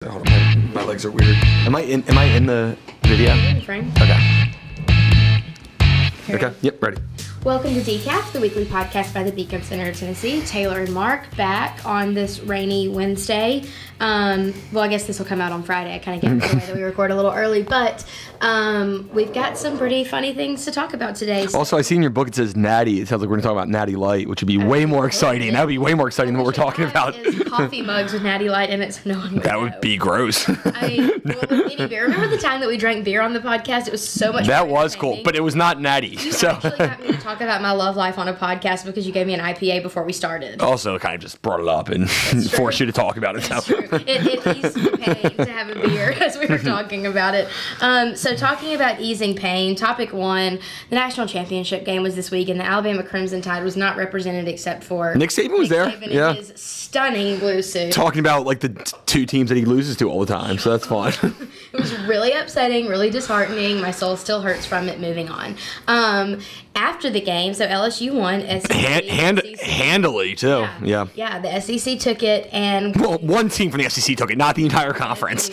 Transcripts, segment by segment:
Hold on, my legs are weird. Am I in the video? In the frame. Okay. Here. Okay. Yep. Ready. Welcome to Decaf, the weekly podcast by the Beacon Center of Tennessee. Taylor and Mark back on this rainy Wednesday. Well, I guess this will come out on Friday. I kind of get the way that we record a little early, but we've got some pretty funny things to talk about today. So. Also, I see in your book it says Natty. It sounds like we're going to talk about Natty Light, which would be way more exciting. That would be way more exciting than what we're talking about. Is coffee mugs with Natty Light in it, so no one would That would be gross. I mean, well, with any beer. Remember the time that we drank beer on the podcast? It was so much. That was cool, but it was not Natty. You so actually got me to talk about my love life on a podcast because you gave me an IPA before we started. Also, kind of just brought it up and forced you to talk about it. That's true. It eased the pain to have a beer as we were talking about it. So talking about easing pain, topic one, the national championship game was this week, and the Alabama Crimson Tide was not represented except for Nick Saban was there. Saban Yeah. in his stunning blue suit. Talking about like the two teams that he loses to all the time, so that's fine. It was really upsetting, really disheartening. My soul still hurts from it. Moving on. After the game, so LSU won. SEC, Handily too. Yeah. Yeah, the SEC took it, and Well, one team from the SEC took it, not the entire conference.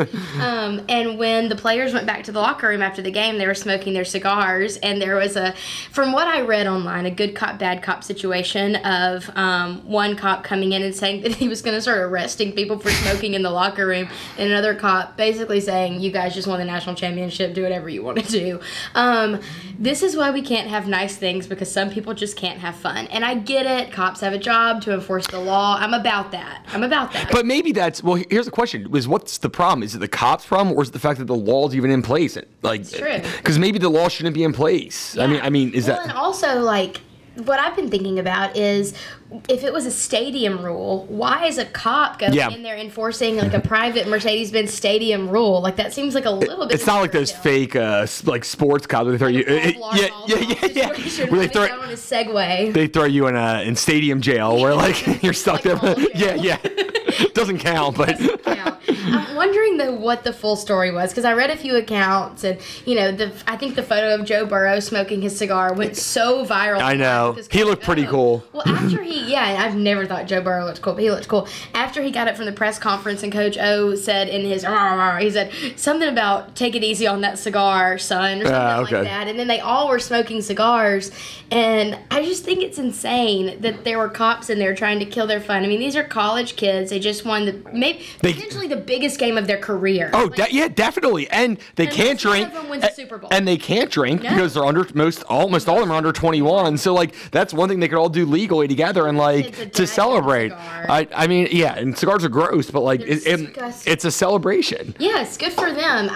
And when the players went back to the locker room after the game, they were smoking their cigars, and there was from what I read online, a good cop, bad cop situation of one cop coming in and saying that he was going to start arresting people for smoking in the locker room, and another cop basically saying, you guys just won the national championship, do whatever you want to do. This is why we can't have nice things, because some people just can't have fun. And I get it. Cops have a job to enforce the law. I'm about that. But maybe that's, well, here's the question, what's the problem? Is it the cops' problem, or is it the fact that the law's even in place? Like, true. Because maybe the law shouldn't be in place. Yeah. I mean, is that... And also, like, what I've been thinking about is, if it was a stadium rule, why is a cop going in there enforcing like a private Mercedes-Benz stadium rule? Like, that seems like a little bit. It's not like those fake like sports cops where they throw you. Yeah. Where they throw on a Segway. They throw you in stadium jail where like you're stuck there. Yeah. Doesn't count, but. I'm wondering though what the full story was, because I read a few accounts, and I think the photo of Joe Burrow smoking his cigar went so viral. I know, he looked pretty cool. Well, after I've never thought Joe Burrow looked cool, but he looked cool. After he got it from the press conference, and Coach O said in his, he said something about take it easy on that cigar, son, or something like that. And then they all were smoking cigars, and I just think it's insane that there were cops in there trying to kill their fun. I mean, these are college kids. They just won potentially the biggest game of their career. Oh, definitely. And they can't drink. One of them wins the Super Bowl. And they can't drink because they're almost all of them are under 21. So like that's one thing they could all do legally together and like to celebrate. I mean, yeah, and cigars are gross, but like it's a celebration. Yes, good for them.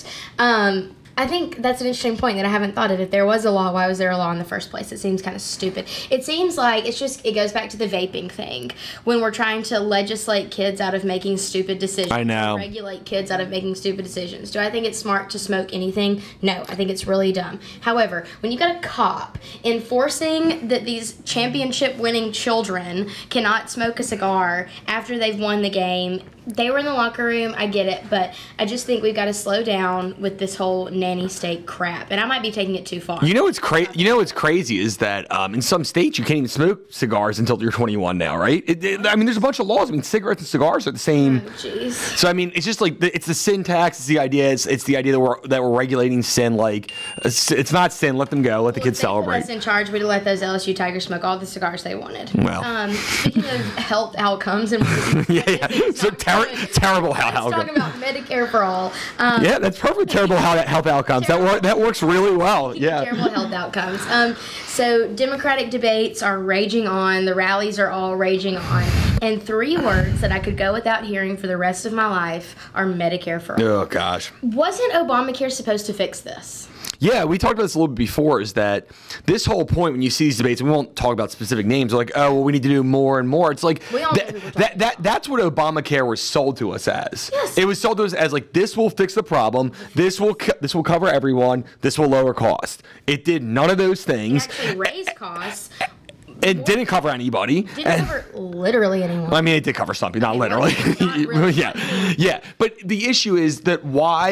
I think that's an interesting point that I haven't thought of. If there was a law, why was there a law in the first place? It seems kind of stupid. It seems like it goes back to the vaping thing. When we're trying to legislate kids out of making stupid decisions. I know. Regulate kids out of making stupid decisions. Do I think it's smart to smoke anything? No, I think it's really dumb. However, when you got a cop enforcing that these championship winning children cannot smoke a cigar after they've won the game, they were in the locker room, I get it, but I just think we've got to slow down with this whole nanny state crap, and I might be taking it too far. What's crazy is that in some states you can't even smoke cigars until you're 21 now, right? I mean, there's a bunch of laws. I mean, cigarettes and cigars are the same. Oh, jeez. So I mean, it's just like it's the sin tax. It's the idea. It's the idea that we're regulating sin. Like it's not sin. Let them go. Let the kids celebrate. If they put us in charge, we'd let those LSU Tigers smoke all the cigars they wanted. Well, speaking of health outcomes and so terrible health outcomes. Let's talk about Medicare for all. Yeah, that's perfect. Terrible health outcomes. That works really well. Yeah. Terrible health outcomes. So Democratic debates are raging on. The rallies are all raging on. And 3 words that I could go without hearing for the rest of my life are Medicare for all. Oh gosh. Wasn't Obamacare supposed to fix this? Yeah, we talked about this a little bit before, is that this whole point when you see these debates, and we won't talk about specific names, like, oh, well, we need to do more and more. It's like, that's what Obamacare was sold to us as. Yes. It was sold to us as, like, this will fix the problem, this will cover everyone, this will lower cost. It did none of those things. It actually raised costs. It didn't cover anybody. Didn't cover literally anyone. I mean, it did cover some people, not literally. Not really. Yeah. But the issue is that why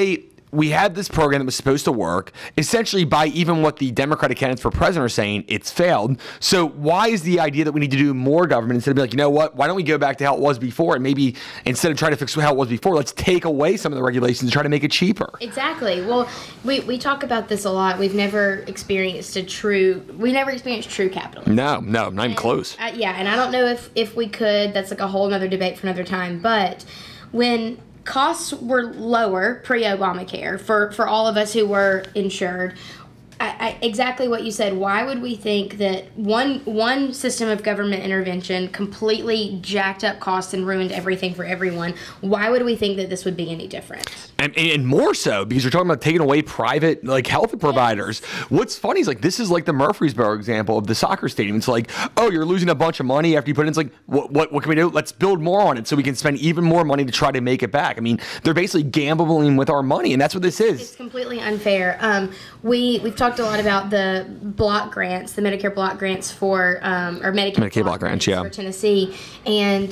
we had this program that was supposed to work. Essentially, by even what the Democratic candidates for president are saying, it's failed. So why is the idea that we need to do more government instead of be like, you know what, why don't we go back to how it was before, and maybe instead of trying to fix how it was before, let's take away some of the regulations and try to make it cheaper? Exactly. Well, we talk about this a lot. We've never experienced true capitalism. No, not even close. Yeah, and I don't know if we could. That's like a whole other debate for another time. But when costs were lower pre-Obamacare for all of us who were insured, exactly what you said. Why would we think that one system of government intervention completely jacked up costs and ruined everything for everyone? Why would we think that this would be any different? And more so because you're talking about taking away private health providers. Yes. What's funny is this is like the Murfreesboro example of the soccer stadium. It's like, oh, you're losing a bunch of money after you put it in. It's like, what can we do? Let's build more on it so we can spend even more money to try to make it back. I mean, they're basically gambling with our money, and that's what this is. It's completely unfair. We've talked a lot about the block grants, the Medicare block grants for or Medicaid block grants for Tennessee, and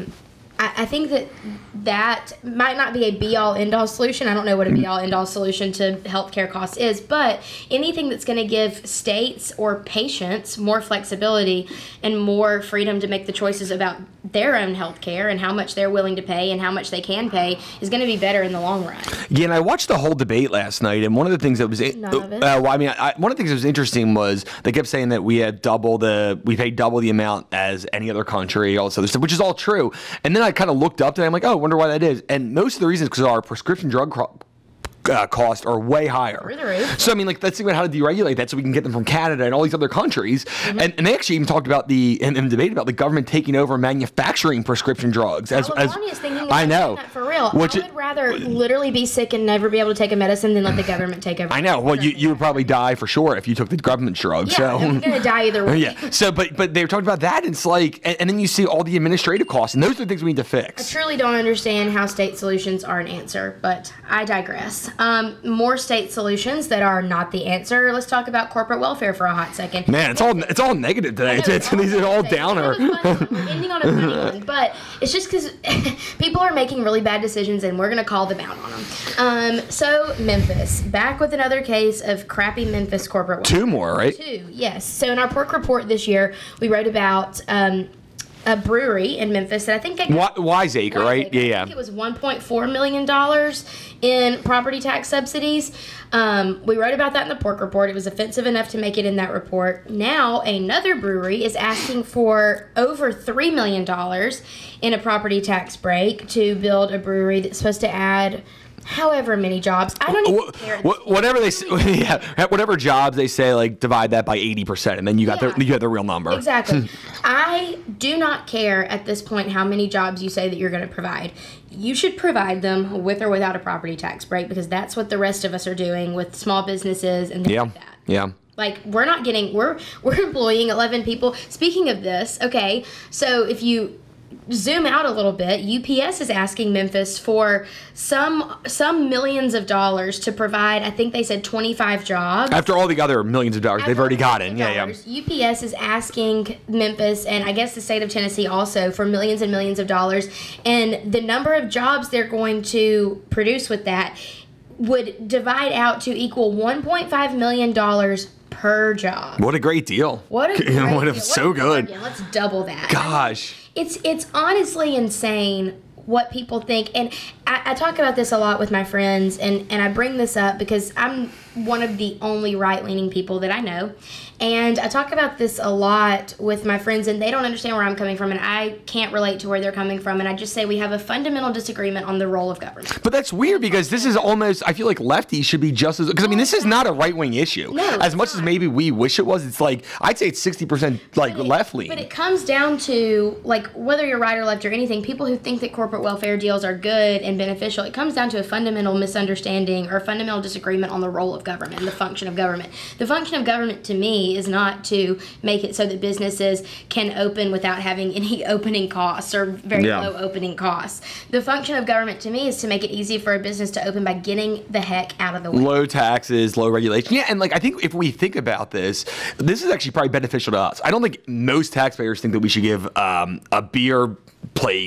I think that might not be a be-all, end-all solution. I don't know what a be-all, end-all solution to healthcare costs is, but anything that's going to give states or patients more flexibility and more freedom to make the choices about their own healthcare and how much they're willing to pay and how much they can pay is going to be better in the long run. Yeah, and I watched the whole debate last night, and one of the things that was one of the things that was interesting was they kept saying that we paid double the amount as any other country, all this other stuff, which is all true. And then I kind of looked up to it. I'm like, oh, I wonder why that is. And most of the reasons because our prescription drug costs are way higher. Through the roof. So I mean, let's think about how to deregulate that so we can get them from Canada and all these other countries. Mm-hmm. And they actually even talked about in the debate about the government taking over manufacturing prescription drugs. California's thinking about doing that for real. I would rather literally be sick and never be able to take a medicine than let the government take over. I know. Well, you would probably die for sure if you took the government drug. Yeah, so you're gonna die either way. Yeah. So, but they were talking about that, and it's like, and then you see all the administrative costs, and those are the things we need to fix. I truly don't understand how state solutions are an answer, but I digress. More state solutions that are not the answer. Let's talk about corporate welfare for a hot second. Man, it's all negative today. These are all downer. We're ending on a funny one, but it's just because people are making really bad decisions, and we're gonna call them out on them. So Memphis, back with another case of crappy Memphis corporate welfare. 2 more, right? 2, yes. So in our pork report this year, we wrote about a brewery in Memphis that I think Wiseacre, right? Yeah. I think it was $1.4 million in property tax subsidies. We wrote about that in the pork report. It was offensive enough to make it in that report. Now another brewery is asking for over $3 million in a property tax break to build a brewery that's supposed to add however many jobs. I don't even care. Whatever they say, whatever jobs they say, divide that by 80%, and then you got the real number. Exactly. I do not care at this point how many jobs you say that you're going to provide. You should provide them with or without a property tax break, because that's what the rest of us are doing with small businesses and things like that. Yeah. We're employing 11 people. Speaking of this, okay, so if you zoom out a little bit, UPS is asking Memphis for some millions of dollars to provide, I think they said 25 jobs. After all the other millions of dollars they've already gotten. Yeah. UPS is asking Memphis, and I guess the state of Tennessee also, for millions and millions of dollars. And the number of jobs they're going to produce with that would divide out to equal $1.5 million per job. What a great deal. What a great deal. So good. Let's double that. Gosh. It's honestly insane what people think. And I talk about this a lot with my friends, and I bring this up because I'm one of the only right-leaning people that I know. And I talk about this a lot with my friends, and they don't understand where I'm coming from, and I can't relate to where they're coming from. And I just say we have a fundamental disagreement on the role of government. But that's weird, because this is almost, I feel like lefties should be just as, because I mean, this is not a right-wing issue. No, as much as maybe we wish it was. It's I'd say it's 60% left-leaning. But it comes down to, whether you're right or left or anything, people who think that corporate welfare deals are good and beneficial, it comes down to a fundamental misunderstanding or a fundamental disagreement on the role of government and the function of government. The function of government, to me, is not to make it so that businesses can open without having any opening costs or very low opening costs. The function of government, to me, is to make it easy for a business to open by getting the heck out of the way. Low taxes, low regulation. Yeah, and I think if we think about this is actually probably beneficial to us. I don't think most taxpayers think that we should give a beer place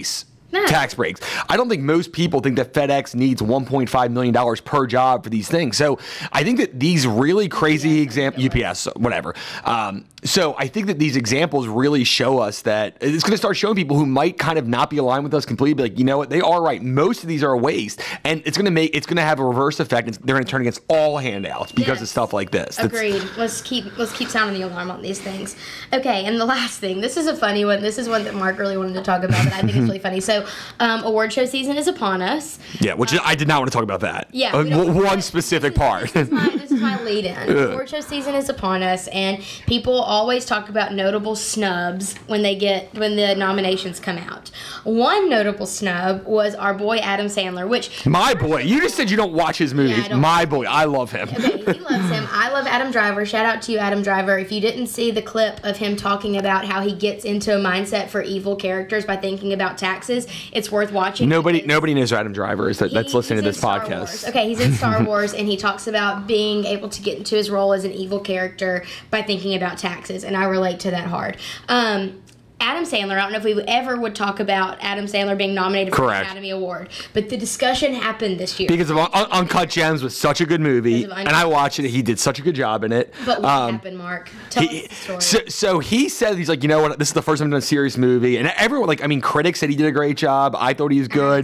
tax breaks. I don't think most people think that FedEx needs $1.5 million per job for these things. So I think that these really crazy examples, UPS, whatever. So I think that these examples really show us that it's going to start showing people who might kind of not be aligned with us completely, be like, you know what, they are right. Most of these are a waste, and it's going to have a reverse effect. They're going to turn against all handouts because of stuff like this. Agreed. Let's keep sounding the alarm on these things. Okay, and the last thing. This is a funny one. This is one that Mark really wanted to talk about, but I think it's really funny. So, award show season is upon us. Yeah, which I did not want to talk about that. Yeah, one specific part. This is my lead-in. Award show season is upon us, and people always talk about notable snubs when the nominations come out. One notable snub was our boy Adam Sandler, which my boy. You just said you don't watch his movies. Yeah, my boy, I love him. Okay, he loves him. I love Adam Driver. Shout out to you, Adam Driver. If you didn't see the clip of him talking about how he gets into a mindset for evil characters by thinking about taxes, it's worth watching. Nobody knows who Adam Driver is that's listening to this podcast. Okay, he's in Star Wars, and he talks about being able to get into his role as an evil character by thinking about taxes, and I relate to that hard. Adam Sandler, I don't know if we ever would talk about Adam Sandler being nominated for an Academy Award, but the discussion happened this year. Because of Uncut Gems was such a good movie, and I watched it. He did such a good job in it. But what happened, Mark? Tell us the story. So he said, he's like, you know what, this is the first time I've done a serious movie, and everyone, critics said he did a great job. I thought he was good.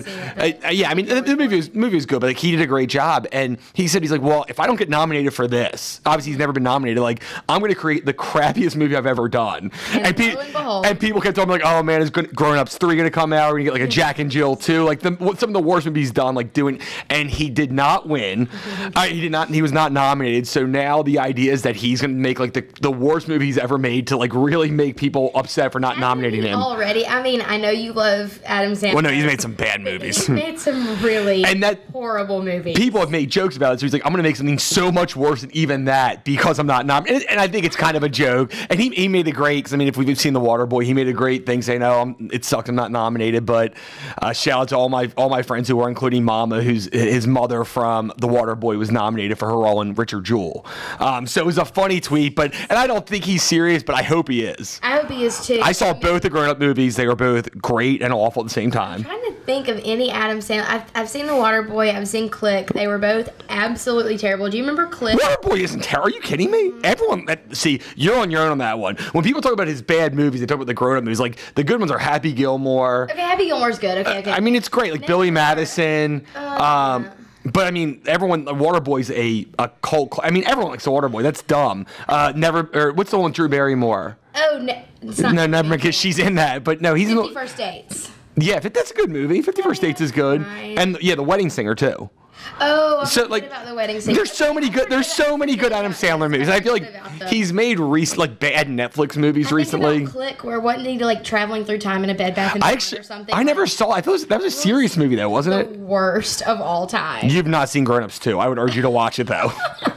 The movie was good, but he did a great job. And he said, he's like, well, if I don't get nominated for this, obviously he's never been nominated, I'm going to create the crappiest movie I've ever done. And people kept talking oh man, is Grown Ups 3 going to come out? We're going to get a Jack and Jill 2, some of the worst movies he's done, and he did not win. He was not nominated. So now the idea is that he's going to make the worst movie he's ever made to really make people upset for not nominating him. Already, I know you love Adam Sandler. Well, no, he's made some bad movies. He's made some really horrible movies. People have made jokes about it. So he's like, I'm going to make something so much worse than even that because I'm not nominated. And I think it's kind of a joke. And he made it great because if we've seen The Waterboy, he made a great thing saying, "Oh, it sucked. I'm not nominated." But shout out to all my friends who were, including Mama, who's his mother from The Waterboy was nominated for her role in Richard Jewell. So it was a funny tweet, and I don't think he's serious, but I hope he is. I hope he is too. I saw both the Grown Up movies. They were both great and awful at the same time. I'm trying to think of any Adam Sandler. I've seen The Waterboy. I've seen Click. They were both absolutely terrible. Do you remember Click? Waterboy isn't terrible. Are you kidding me? Everyone, see, you're on your own on that one. When people talk about his bad movies, they talk about the Grown Up movies. The good ones are Happy Gilmore. Okay, Happy Gilmore's good. Okay. It's great. Billy Madison. But everyone, Waterboy's a cult. Everyone likes The Waterboy. That's dumb. What's the one with Drew Barrymore? Oh, no, it's not. No, never, because she's in that. But no, he's 50 First Dates. Yeah, that's a good movie. 50 First Dates is good, and The Wedding Singer too. Oh, about The Wedding Singer. There's so many good Adam Sandler movies. I feel like he's made bad Netflix movies recently. About Click, where wasn't he traveling through time in a Bed Bath & Beyond or something? I never saw. I thought that was a serious movie though, wasn't it? The worst of all time. You've not seen Grown Ups 2. I would urge you to watch it though.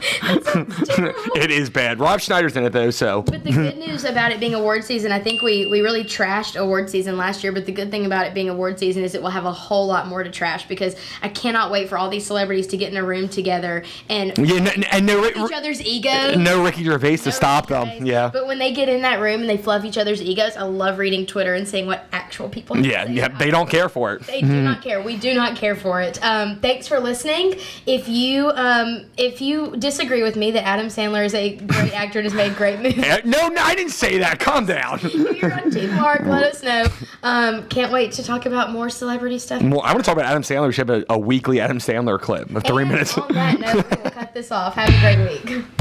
It is bad. Rob Schneider's in it though, so. But the good news about it being award season, I think we really trashed award season last year. But the good thing about it being award season is it will have a whole lot more to trash, because I cannot wait for all these celebrities to get in a room together and each other's egos. No Ricky Gervais to stop them. Yeah. But when they get in that room and they fluff each other's egos, I love reading Twitter and seeing what actual people have to say. They don't care for it. They do not care. We do not care for it. Thanks for listening. If you disagree with me that Adam Sandler is a great actor and has made great movies. No, I didn't say that. Calm down. If you're on Team Mark, let us know. Can't wait to talk about more celebrity stuff. I want to talk about Adam Sandler. We should have a weekly Adam Sandler clip of 3 minutes. On that note, we'll cut this off. Have a great week.